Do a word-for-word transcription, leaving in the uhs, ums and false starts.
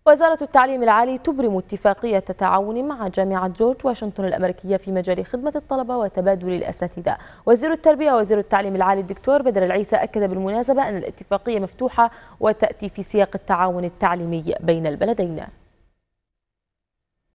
وزارة التعليم العالي تبرم اتفاقية تعاون مع جامعة جورج واشنطن الأمريكية في مجال خدمة الطلبة وتبادل الأساتذة. وزير التربية وزير التعليم العالي الدكتور بدر العيسى أكد بالمناسبة أن الاتفاقية مفتوحة وتأتي في سياق التعاون التعليمي بين البلدين.